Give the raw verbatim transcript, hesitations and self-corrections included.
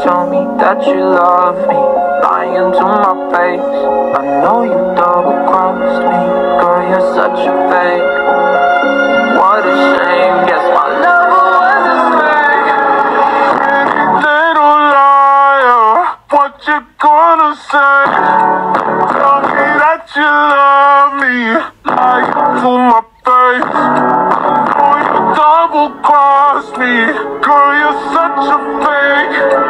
tell me that you love me, lying to my face. I know you double-crossed me, girl, you're such a fake. What a shame, guess my lover was a fake. Little liar, what you gonna say? Tell me that you love me, lying to my face. I know you double-crossed me, girl, you're such a fake.